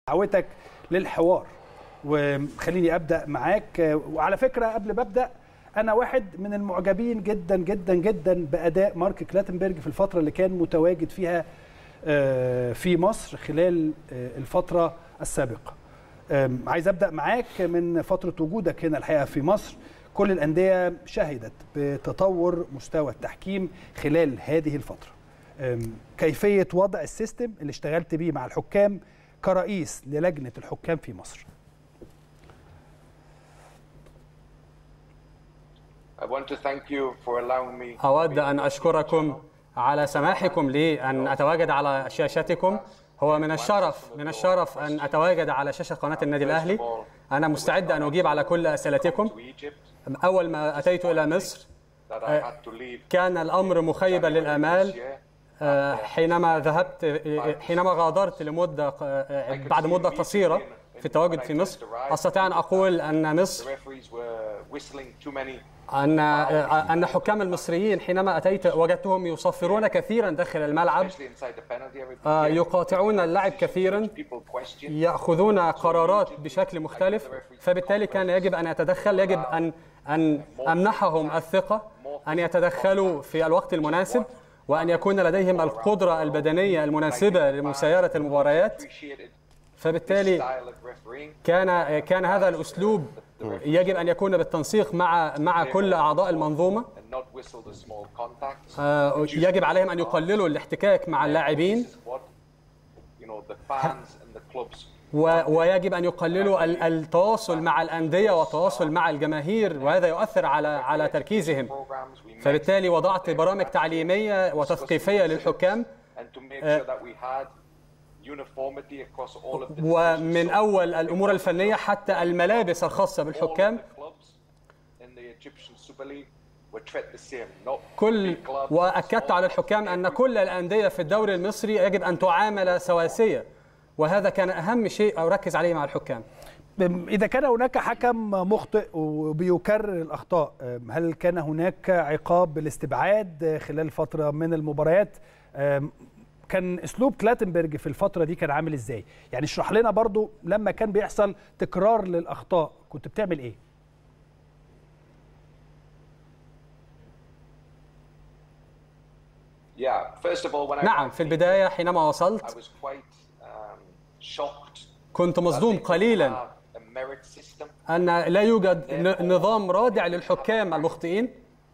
دعوتك للحوار، وخليني ابدا معاك. وعلى فكره قبل ما ابدا، انا واحد من المعجبين جدا جدا جدا باداء مارك كلاتنبرج في الفتره اللي كان متواجد فيها في مصر خلال الفتره السابقه. عايز ابدا معاك من فتره وجودك هنا الحقيقه في مصر. كل الانديه شهدت بتطور مستوى التحكيم خلال هذه الفتره. كيفيه وضع السيستم اللي اشتغلت بيه مع الحكام كرئيس للجنه الحكام في مصر؟ أود أن أشكركم على سماحكم لي أن أتواجد على شاشتكم. هو من الشرف أن أتواجد على شاشة قناة النادي الأهلي. أنا مستعد أن أجيب على كل أسئلتكم. أول ما أتيت إلى مصر كان الأمر مخيبا للآمال. حينما غادرت بعد مدة قصيرة في التواجد في مصر، أستطيع أن أقول أن مصر أن حكام المصريين حينما أتيت وجدتهم يصفرون كثيرا داخل الملعب، يقاطعون اللعب كثيرا، يأخذون قرارات بشكل مختلف. فبالتالي كان يجب أن أتدخل، يجب أن أمنحهم الثقة أن يتدخلوا في الوقت المناسب، وأن يكون لديهم القدرة البدنية المناسبة لمسايرة المباريات. فبالتالي كان هذا الأسلوب يجب أن يكون بالتنسيق مع كل أعضاء المنظومة. يجب عليهم أن يقللوا الاحتكاك مع اللاعبين، ويجب أن يقللوا التواصل مع الأندية والتواصل مع الجماهير، وهذا يؤثر على تركيزهم. فبالتالي وضعت برامج تعليمية وتثقيفية للحكام، ومن أول الأمور الفنية حتى الملابس الخاصة بالحكام. وأكدت على الحكام أن كل الأندية في الدوري المصري يجب أن تعامل سواسية، وهذا كان أهم شيء أركز عليه مع الحكام. إذا كان هناك حكم مخطئ وبيكرر الأخطاء، هل كان هناك عقاب بالاستبعاد خلال فترة من المباريات؟ كان اسلوب كلاتنبرج في الفتره دي كان عامل ازاي؟ يعني اشرح لنا برضو لما كان بيحصل تكرار للاخطاء كنت بتعمل ايه؟ نعم، في البدايه حينما وصلت كنت مصدوم قليلا ان لا يوجد نظام رادع للحكام المخطئين،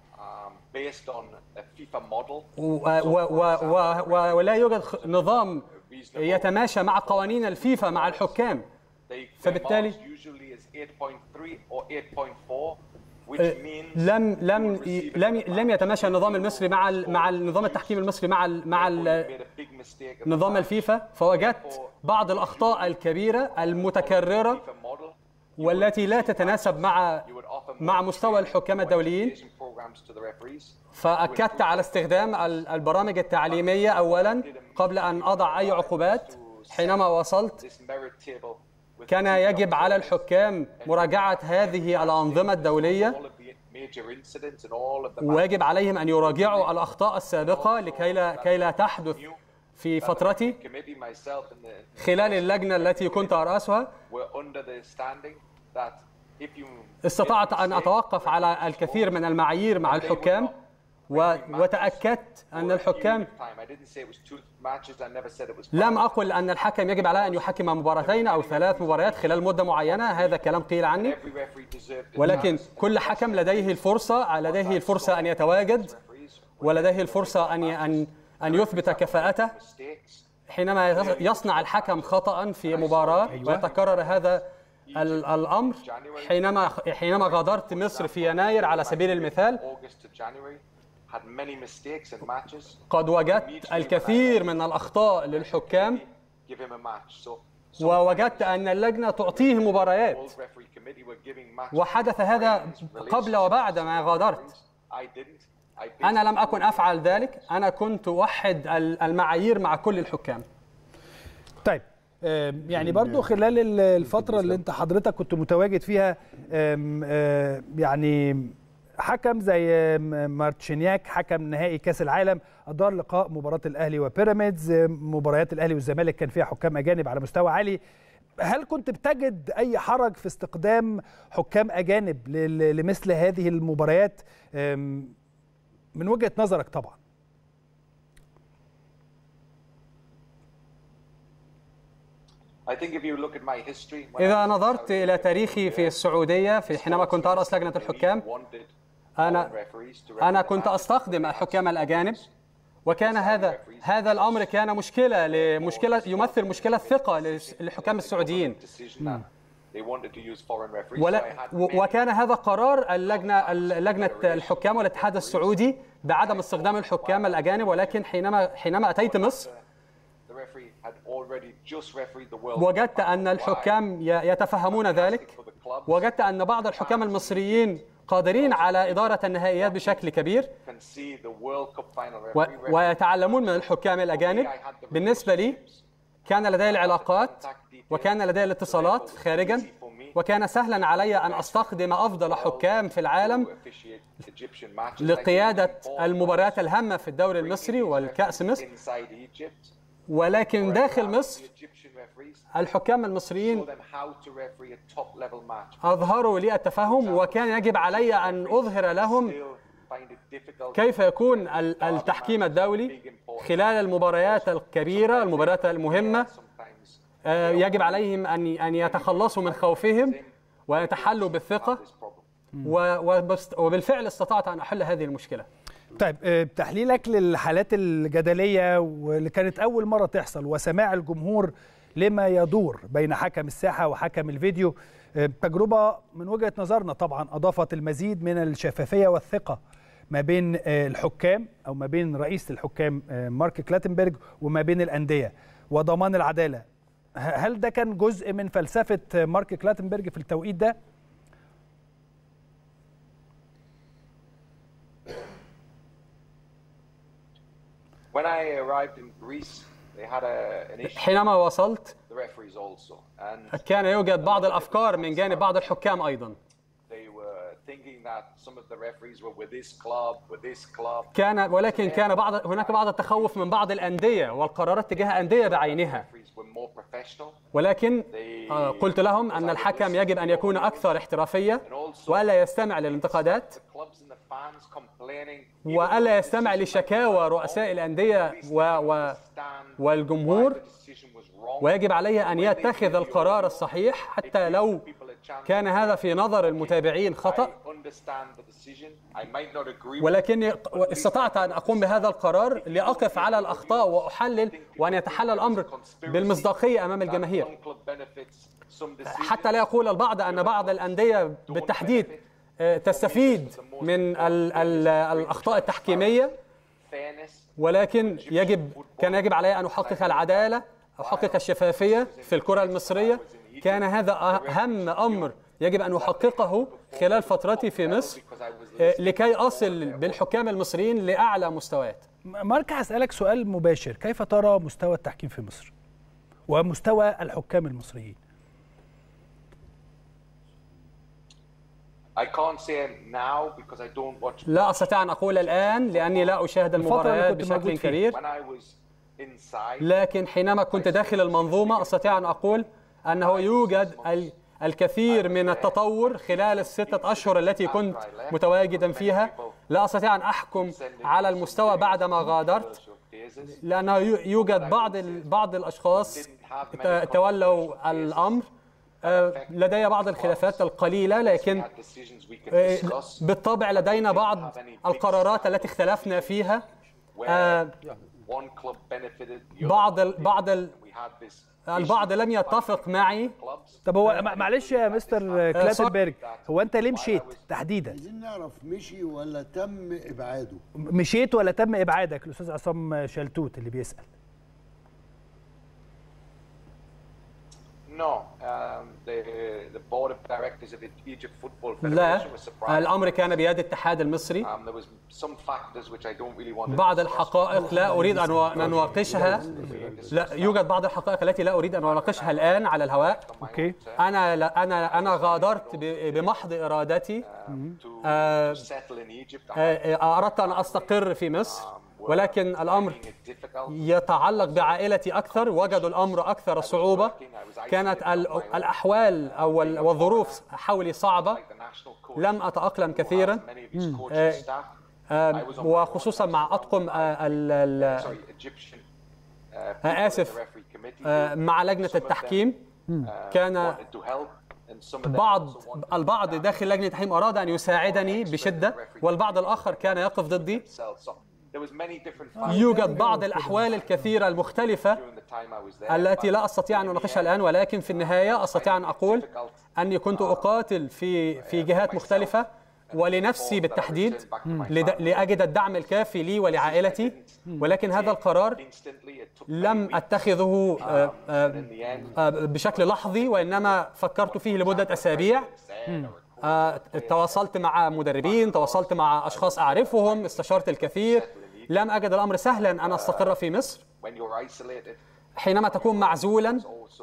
ولا يوجد نظام يتماشى مع قوانين الفيفا مع الحكام. فبالتالي لم يتماشى النظام المصري مع النظام التحكيم المصري مع نظام الفيفا. فوجدت بعض الأخطاء الكبيرة المتكررة والتي لا تتناسب مع مستوى الحكام الدوليين. فأكدت على استخدام البرامج التعليمية أولا قبل أن أضع أي عقوبات. حينما وصلت كان يجب على الحكام مراجعة هذه الأنظمة الدولية، ويجب عليهم أن يراجعوا الأخطاء السابقة لكي لا تحدث في فترتي خلال اللجنة التي كنت أرأسها. استطعت أن أتوقف على الكثير من المعايير مع الحكام، وتأكدت أن الحكام، لم أقل أن الحكم يجب عليه أن يحكم مباراتين أو 3 مباريات خلال مدة معينة، هذا كلام قيل عني، ولكن كل حكم لديه الفرصة أن يتواجد، ولديه الفرصة أن يثبت كفاءته. حينما يصنع الحكم خطأ في مباراة ويتكرر هذا الأمر، حينما غادرت مصر في يناير على سبيل المثال، قد وجدت الكثير من الأخطاء للحكام، ووجدت أن اللجنة تعطيه مباريات، وحدث هذا قبل وبعد ما غادرت. أنا لم أكن أفعل ذلك، أنا كنت أوحد المعايير مع كل الحكام. طيب، يعني برضو خلال الفترة اللي انت حضرتك كنت متواجد فيها، يعني حكم زي مارتشينياك حكم نهائي كاس العالم ادار لقاء مباراة الاهلي وبيراميدز. مباريات الاهلي والزمالك كان فيها حكام اجانب على مستوى عالي. هل كنت بتجد أي حرج في استخدام حكام أجانب لمثل هذه المباريات من وجهة نظرك طبعا؟ إذا نظرت إلى تاريخي في السعودية حينما كنت أرأس لجنة الحكام، أنا كنت أستخدم الحكام الأجانب، وكان هذا الأمر كان مشكلة يمثل مشكلة ثقة للحكام السعوديين. وكان هذا قرار لجنة الحكام والاتحاد السعودي بعدم استخدام الحكام الأجانب، ولكن حينما أتيت مصر وجدت أن الحكام يتفهمون ذلك، وجدت أن بعض الحكام المصريين قادرين على إدارة النهائيات بشكل كبير ويتعلمون من الحكام الأجانب. بالنسبة لي كان لدي العلاقات وكان لدي الاتصالات خارجا، وكان سهلا علي أن أستخدم أفضل حكام في العالم لقيادة المباريات الهامة في الدوري المصري والكأس مصر. ولكن داخل مصر الحكام المصريين أظهروا لي التفهم، وكان يجب علي أن أظهر لهم كيف يكون التحكيم الدولي خلال المباريات الكبيرة، المباريات المهمة. يجب عليهم أن يتخلصوا من خوفهم ويتحلوا بالثقة، وبالفعل استطعت أن أحل هذه المشكلة. طيب، تحليلك للحالات الجدلية واللي كانت أول مرة تحصل وسماع الجمهور لما يدور بين حكم الساحة وحكم الفيديو، تجربة من وجهة نظرنا طبعا أضافت المزيد من الشفافية والثقة ما بين الحكام أو ما بين رئيس الحكام مارك كلاتنبرج وما بين الأندية وضمان العدالة. هل ده كان جزء من فلسفة مارك كلاتنبرج في التوقيت ده؟ حينما وصلت كان يوجد بعض الأفكار من جانب بعض الحكام أيضا. ولكن كان هناك بعض التخوف من بعض الأندية والقرارات تجاه أندية بعينها، ولكن قلت لهم أن الحكم يجب أن يكون أكثر احترافية وألا يستمع للانتقادات وألا يستمع لشكاوى رؤساء الأندية والجمهور، ويجب عليه أن يتخذ القرار الصحيح حتى لو كان هذا في نظر المتابعين خطأ. ولكن استطعت أن أقوم بهذا القرار لأقف على الأخطاء وأحلل وأن يتحلل الأمر بالمصداقية أمام الجماهير، حتى لا يقول البعض أن بعض الأندية بالتحديد تستفيد من الأخطاء التحكيمية. ولكن كان يجب علي أن أحقق العدالة، أحقق الشفافية في الكرة المصرية. كان هذا أهم أمر يجب أن أحققه خلال فترتي في مصر لكي أصل بالحكام المصريين لأعلى مستويات. مارك، هسألك سؤال مباشر، كيف ترى مستوى التحكيم في مصر ومستوى الحكام المصريين؟ لا أستطيع أن أقول الآن لأني لا أشاهد المباريات بشكل كبير، لكن حينما كنت داخل المنظومة أستطيع أن أقول أنه يوجد الكثير من التطور خلال ال6 أشهر التي كنت متواجدا فيها. لا أستطيع أن أحكم على المستوى بعدما غادرت، لأنه يوجد بعض الأشخاص تولوا الأمر. لدي بعض الخلافات القليلة، لكن بالطبع لدينا بعض القرارات التي اختلفنا فيها. البعض لم يتفق معي. طب هو معلش يا مستر كلاتنبرج، هو انت ليه مشيت تحديدا؟ عايزين نعرف مشي ولا تم ابعاده؟ مشيت ولا تم ابعادك؟ الاستاذ عصام شلتوت اللي بيسأل. لا، الأمر كان بيد الاتحاد المصري. بعض الحقائق لا أريد أن أناقشها. لا، يوجد بعض الحقائق التي لا أريد أن أناقشها الآن على الهواء. أوكي. أنا غادرت بمحض إرادتي. أردت أن أستقر في مصر، ولكن الأمر يتعلق بعائلتي أكثر. وجدوا الأمر أكثر صعوبة. كانت الأحوال أو الظروف حولي صعبة. لم أتأقلم كثيرا، وخصوصا مع أطقم مع لجنة التحكيم. كان البعض داخل لجنة التحكيم أراد أن يساعدني بشدة، والبعض الآخر كان يقف ضدي. يوجد بعض الأحوال الكثيرة المختلفة التي لا أستطيع أن أناقشها الآن، ولكن في النهاية أستطيع أن أقول أني كنت أقاتل في جهات مختلفة ولنفسي بالتحديد لأجد الدعم الكافي لي ولعائلتي. ولكن هذا القرار لم أتخذه بشكل لحظي، وإنما فكرت فيه لمدة أسابيع. تواصلت مع مدربين، تواصلت مع أشخاص أعرفهم، استشرت الكثير. لم أجد الأمر سهلا أن أستقر في مصر. حينما تكون معزولا،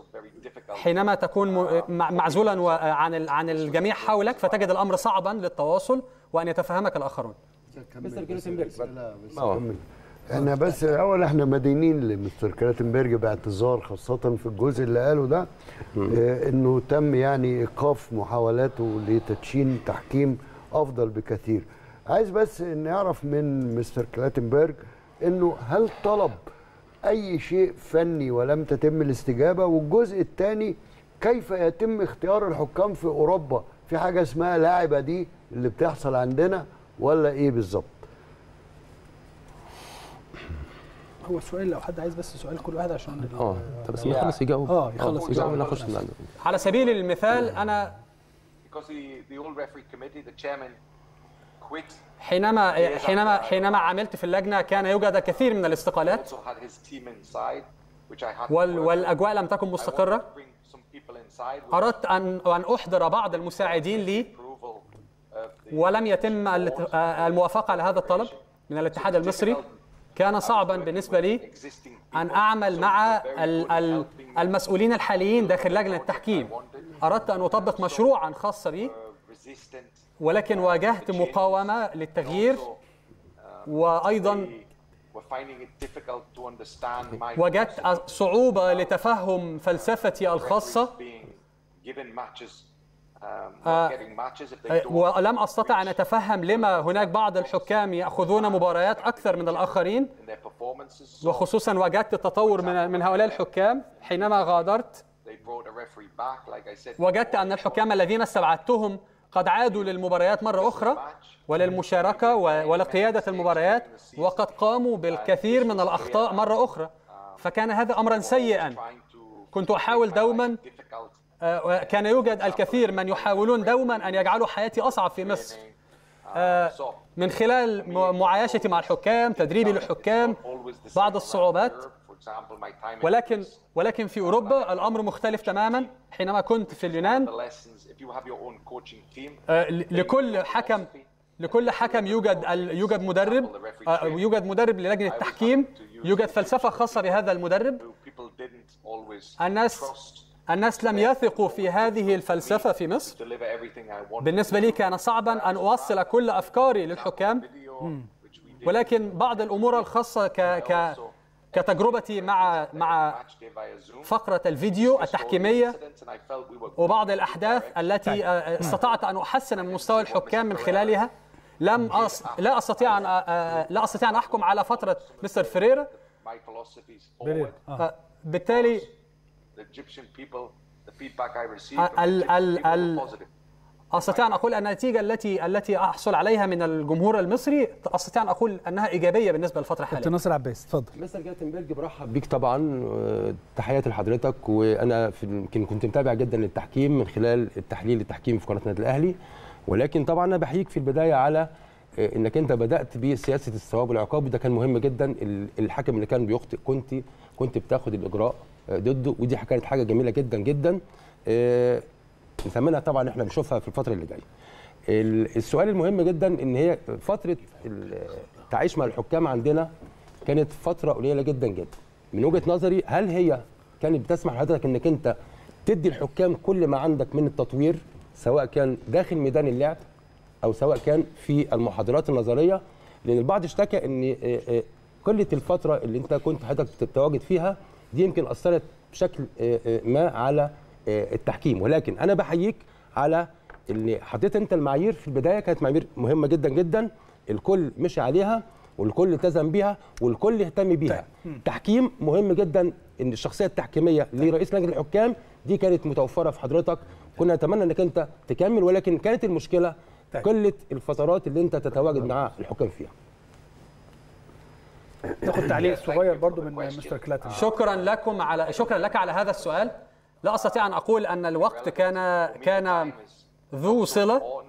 عن الجميع حولك، فتجد الأمر صعبا للتواصل وأن يتفهمك الآخرون. مستر كلاتنبرج، احنا بس الاول احنا مدينين لمستر كلاتنبرج باعتذار، خاصه في الجزء اللي قاله ده انه تم يعني ايقاف محاولاته لتدشين تحكيم افضل بكثير. عايز بس نعرف من مستر كلاتنبرج انه هل طلب اي شيء فني ولم تتم الاستجابه؟ والجزء الثاني كيف يتم اختيار الحكام في اوروبا؟ في حاجه اسمها لاعبه دي اللي بتحصل عندنا ولا ايه بالظبط؟ هو السؤال لو حد عايز بس سؤال كل واحد عشان طب بس يخلص يجاوب. يجاوب نخش على سبيل المثال، أنا حينما عملت في اللجنة كان يوجد كثير من الاستقالات، والأجواء لم تكن مستقرة. أردت أن أحضر بعض المساعدين لي، ولم يتم الموافقة على هذا الطلب من الاتحاد المصري. كان صعبا بالنسبة لي أن أعمل مع المسؤولين الحاليين داخل لجنة التحكيم. أردت أن أطبق مشروعا خاصا بي، ولكن واجهت مقاومة للتغيير، وأيضا وجدت صعوبة لتفهم فلسفتي الخاصة، ولم أستطع أن أتفهم لما هناك بعض الحكام يأخذون مباريات أكثر من الآخرين. وخصوصا وجدت التطور من هؤلاء الحكام. حينما غادرت وجدت أن الحكام الذين استبعدتهم قد عادوا للمباريات مرة أخرى وللمشاركة ولقيادة المباريات، وقد قاموا بالكثير من الأخطاء مرة أخرى. فكان هذا أمرا سيئا. كنت أحاول دوما، كان يوجد الكثير من يحاولون دوما أن يجعلوا حياتي أصعب في مصر من خلال معايشتي مع الحكام، تدريبي للحكام، بعض الصعوبات. ولكن في أوروبا الأمر مختلف تماما. حينما كنت في اليونان، لكل حكم يوجد مدرب للجنة التحكيم، يوجد فلسفة خاصة بهذا المدرب. الناس لم يثقوا في هذه الفلسفة في مصر. بالنسبة لي كان صعبا أن أوصل كل أفكاري للحكام، ولكن بعض الأمور الخاصة كتجربتي مع فقرة الفيديو التحكيمية وبعض الأحداث التي استطعت أن أحسن من مستوى الحكام من خلالها. لا أستطيع أن أحكم على فترة مستر فريرا. بالتالي أستطيع أن أقول أن النتيجة التي أحصل عليها من الجمهور المصري أستطيع أن أقول أنها إيجابية بالنسبة للفترة الحالية. كابتن ناصر عباس، اتفضل. مستر كلاتنبرج، برحب بيك طبعا، تحياتي لحضرتك. وأنا كنت متابع جدا للتحكيم من خلال التحكيم في قناة النادي الأهلي، ولكن طبعا أنا بحييك في البداية على إنك أنت بدأت بسياسة الثواب والعقاب، وده كان مهم جدا. الحكم اللي كان بيخطئ كنت بتاخد الإجراء ضده، ودي كانت حاجة جميلة جدا جدا نتمنى طبعا احنا نشوفها في الفتره اللي جايه. السؤال المهم جدا ان هي فتره التعايش مع الحكام عندنا كانت فتره قليله جدا جدا. من وجهه نظري، هل هي كانت بتسمح لحضرتك انك انت تدي الحكام كل ما عندك من التطوير، سواء كان داخل ميدان اللعب او سواء كان في المحاضرات النظريه؟ لان البعض اشتكى ان قله الفتره اللي انت كنت حضرتك تتواجد فيها دي يمكن اثرت بشكل ما على التحكيم. ولكن انا بحييك على اللي حطيت انت المعايير في البدايه، كانت معايير مهمه جدا جدا، الكل مشي عليها والكل التزم بيها والكل يهتم بيها. تحكيم مهم جدا، ان الشخصيه التحكيميه لرئيس لجنه الحكام دي كانت متوفره في حضرتك، كنا نتمنى انك انت تكمل، ولكن كانت المشكله قله الفترات اللي انت تتواجد مع الحكام فيها. تاخد تعليق صغير برضو من مستر كلاتن. شكرا لك على هذا السؤال. لا استطيع ان اقول ان الوقت كان ذو صله،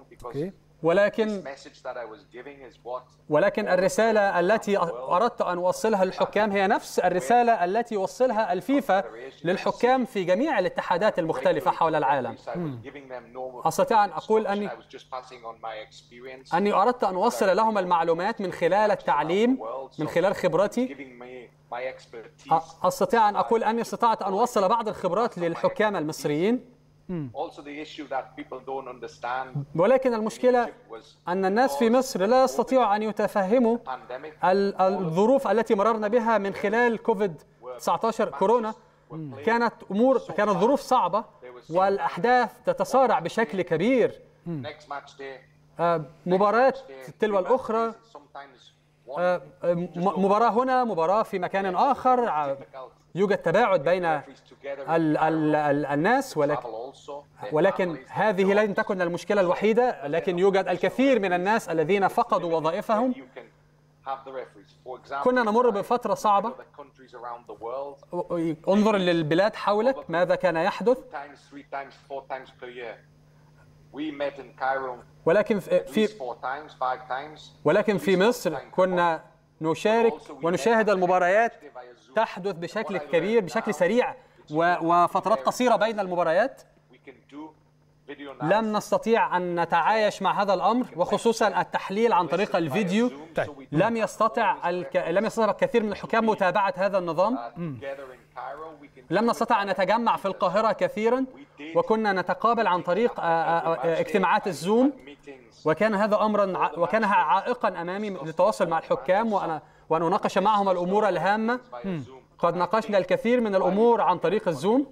ولكن الرسالة التي أردت أن أوصلها للحكام هي نفس الرسالة التي وصلها الفيفا للحكام في جميع الاتحادات المختلفة حول العالم. أستطيع أن أقول أني أردت أن أوصل لهم المعلومات من خلال التعليم، من خلال خبرتي. أستطيع أن أقول أني استطعت أن أوصل بعض الخبرات للحكام المصريين. ولكن المشكلة أن الناس في مصر لا يستطيعوا أن يتفهموا الظروف التي مررنا بها من خلال كوفيد-19 كورونا. كانت ظروف صعبة والأحداث تتسارع بشكل كبير، مباريات تلو الأخرى، مباراة هنا مباراة في مكان آخر، يوجد تباعد بين الناس، ولكن هذه لن تكن المشكلة الوحيدة. لكن يوجد الكثير من الناس الذين فقدوا وظائفهم. كنا نمر بفترة صعبة. انظر للبلاد حولك ماذا كان يحدث. ولكن في مصر كنا نشارك ونشاهد المباريات تحدث بشكل كبير، بشكل سريع، وفترات قصيرة بين المباريات. لم نستطيع أن نتعايش مع هذا الأمر، وخصوصا التحليل عن طريق الفيديو. لم يستطع الكثير من الحكام متابعة هذا النظام. لم نستطع أن نتجمع في القاهرة كثيرا، وكنا نتقابل عن طريق اجتماعات الزوم، وكان هذا أمرا عائقا أمامي للتواصل مع الحكام وأن أناقش معهم الأمور الهامة. قد ناقشنا الكثير من الأمور عن طريق الزوم،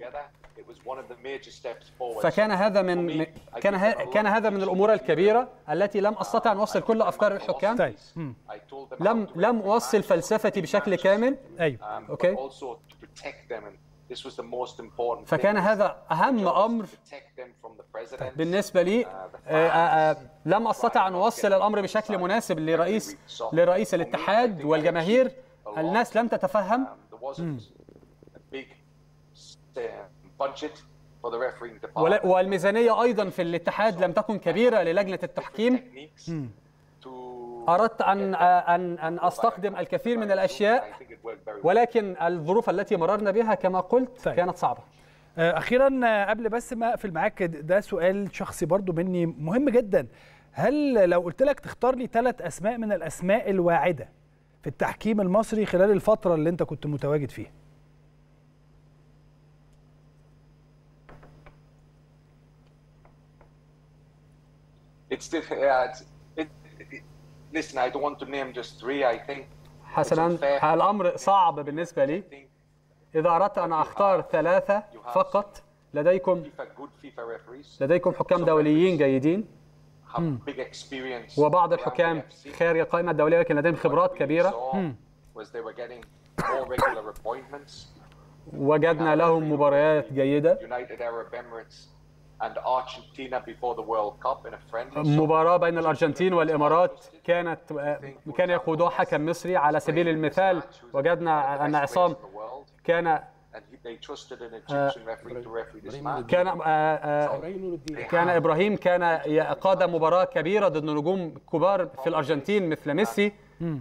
فكان هذا من الأمور الكبيرة التي لم أستطع أن أوصل كل أفكار الحكام. لم أوصل فلسفتي بشكل كامل. أوكي. فكان هذا أهم أمر بالنسبة لي. لم أستطع أن أوصل الأمر بشكل مناسب لرئيس الاتحاد والجماهير. الناس لم تتفهم. والميزانية أيضا في الاتحاد لم تكن كبيرة للجنة التحكيم. أردت أن أستخدم الكثير من الأشياء، ولكن الظروف التي مررنا بها كما قلت كانت صعبة. أخيرا قبل بس ما أقفل معاك، ده سؤال شخصي برضو مني مهم جدا. هل لو قلت لك تختار لي 3 أسماء من الأسماء الواعدة في التحكيم المصري خلال الفترة اللي أنت كنت متواجد فيها؟ Listen, I don't want to name just 3. I think حسنا، الأمر صعب بالنسبة لي. إذا أردت أن أختار 3 فقط، لديكم حكام دوليين جيدين، وبعض الحكام خارج القائمة الدولية لكن لديهم خبرات كبيرة. وجدنا لهم مباريات جيدة. مباراة بين الأرجنتين والإمارات كان يقودها حكم مصري على سبيل المثال. وجدنا أن عصام كان إبراهيم قاد مباراة كبيرة ضد نجوم كبار في الأرجنتين مثل ميسي.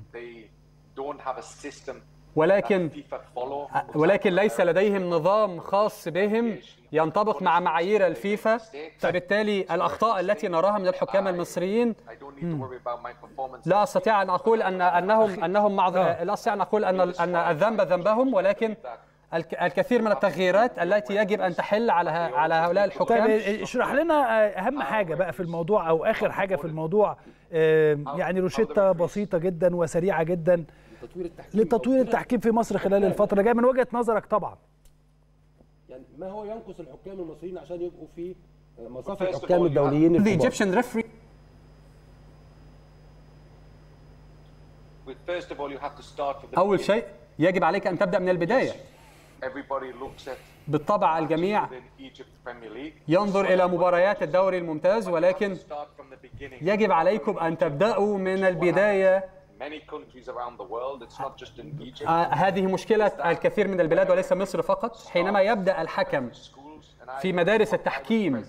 ولكن ليس لديهم نظام خاص بهم ينطبق مع معايير الفيفا، فبالتالي الأخطاء التي نراها من الحكام المصريين لا أستطيع أن أقول لا أستطيع أن أقول أن الذنب ذنبهم، ولكن الكثير من التغييرات التي يجب أن تحل على هؤلاء الحكام. طيب اشرح لنا أهم حاجة بقى في الموضوع أو آخر حاجة في الموضوع، يعني روشتة بسيطة جدا وسريعة جدا لتطوير التحكيم في مصر خلال الفتره الجايه من وجهه نظرك طبعا؟ يعني ما هو ينقص الحكام المصريين عشان يبقوا في مصاف الحكام الدوليين الكبار؟ أول شيء يجب عليك أن تبدأ من البداية. بالطبع الجميع ينظر إلى مباريات الدوري الممتاز، ولكن يجب عليكم أن تبدأوا من البداية. هذه مشكلة الكثير من البلاد وليس مصر فقط. حينما يبدأ الحكم في مدارس التحكيم،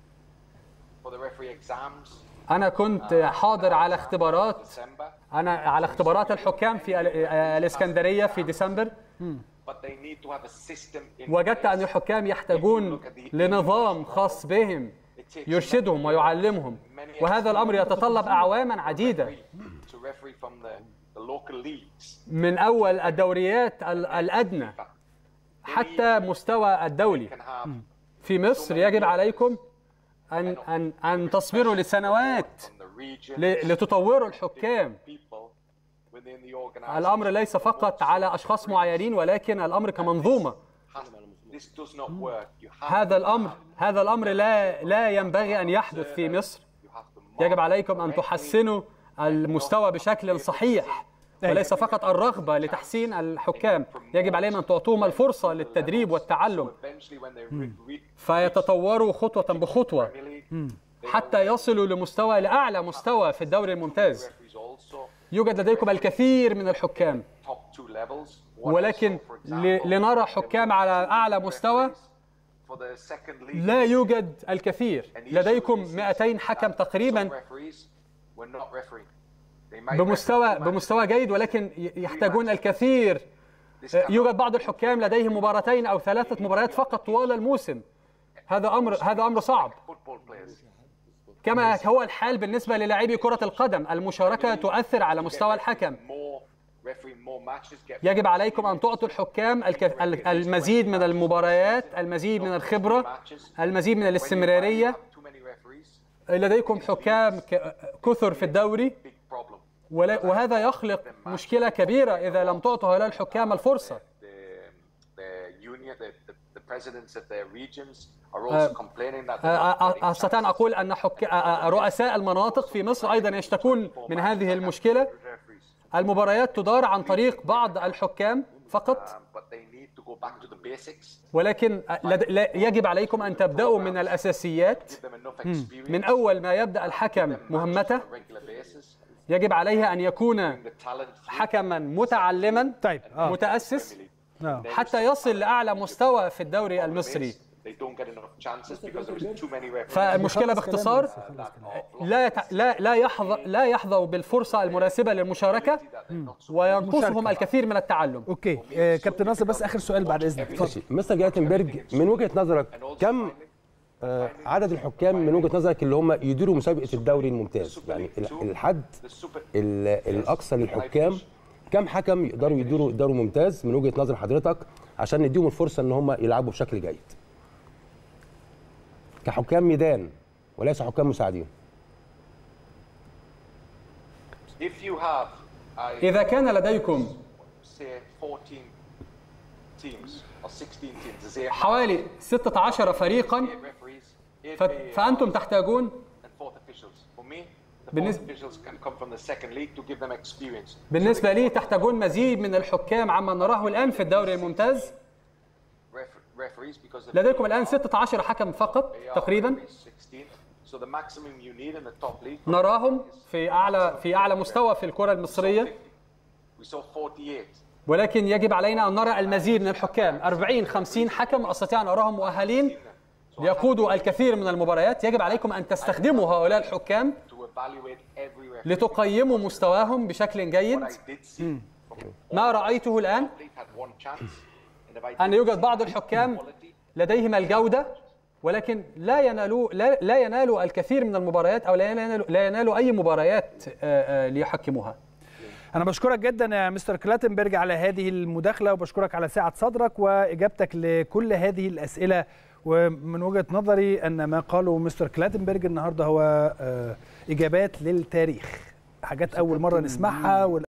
أنا كنت حاضر على اختبارات الحكام في الإسكندرية في ديسمبر. وجدت أن الحكام يحتاجون لنظام خاص بهم يرشدهم ويعلمهم، وهذا الأمر يتطلب أعواما عديدة، من أول الدوريات الأدنى حتى مستوى الدولي. في مصر يجب عليكم أن تصبروا لسنوات لتطوروا الحكام. الأمر ليس فقط على أشخاص معينين، ولكن الأمر كمنظومة. هذا الأمر لا ينبغي أن يحدث في مصر. يجب عليكم أن تحسنوا المستوى بشكل صحيح، وليس فقط الرغبة لتحسين الحكام. يجب علينا أن تعطوهم الفرصة للتدريب والتعلم فيتطوروا خطوة بخطوة حتى يصلوا لأعلى مستوى في الدوري الممتاز. يوجد لديكم الكثير من الحكام، ولكن لنرى حكام على أعلى مستوى لا يوجد الكثير. لديكم 200 حكم تقريبا بمستوى جيد، ولكن يحتاجون الكثير. يوجد بعض الحكام لديهم 2 أو 3 مباريات فقط طوال الموسم. هذا أمر صعب. كما هو الحال بالنسبة للاعبي كرة القدم، المشاركة تؤثر على مستوى الحكم. يجب عليكم أن تعطوا الحكام المزيد من المباريات، المزيد من الخبرة، المزيد من الاستمرارية. لديكم حكام كثر في الدوري، وهذا يخلق مشكلة كبيرة إذا لم تعطوا هؤلاء الحكام الفرصة. أستطيع أن أقول أن رؤساء المناطق في مصر أيضا يشتكون من هذه المشكلة. المباريات تدار عن طريق بعض الحكام فقط، ولكن يجب عليكم أن تبدأوا من الأساسيات. من أول ما يبدأ الحكم مهمته يجب عليه أن يكون حكما متعلما متأسس حتى يصل لأعلى مستوى في الدوري المصري. فالمشكلة باختصار لا يحظوا بالفرصة المناسبة للمشاركة، وينقصهم الكثير من التعلم. اوكي كابتن ناصر، بس آخر سؤال بعد إذنك. مستر جلاتنبرج، من وجهة نظرك كم عدد الحكام من وجهة نظرك اللي هم يديروا مسابقة الدوري الممتاز؟ يعني الحد الأقصى للحكام، كم حكم يقدروا يديروا دوري ممتاز من وجهة نظر حضرتك عشان نديهم الفرصة ان هم يلعبوا بشكل جيد كحكام ميدان وليس حكام مساعدين؟ إذا كان لديكم حوالي 16 فريقا فأنتم تحتاجون بالنسبة لي تحتاجون مزيد من الحكام عما نراه الآن في الدوري الممتاز. لديكم الآن 16 حكم فقط تقريبا نراهم في أعلى مستوى في الكرة المصرية، ولكن يجب علينا أن نرى المزيد من الحكام. 40-50 حكم أستطيع أن أراهم مؤهلين ليقودوا الكثير من المباريات. يجب عليكم أن تستخدموا هؤلاء الحكام لتقيموا مستواهم بشكل جيد. ما رأيته الآن أن يوجد بعض الحكام لديهم الجودة، ولكن لا ينالوا الكثير من المباريات أو لا ينالوا أي مباريات ليحكموها. أنا بشكرك جدا يا مستر كلاتنبرج على هذه المداخلة، وبشكرك على سعة صدرك وإجابتك لكل هذه الأسئلة. ومن وجهة نظري أن ما قاله مستر كلاتنبرج النهاردة هو إجابات للتاريخ، حاجات أول مرة نسمعها.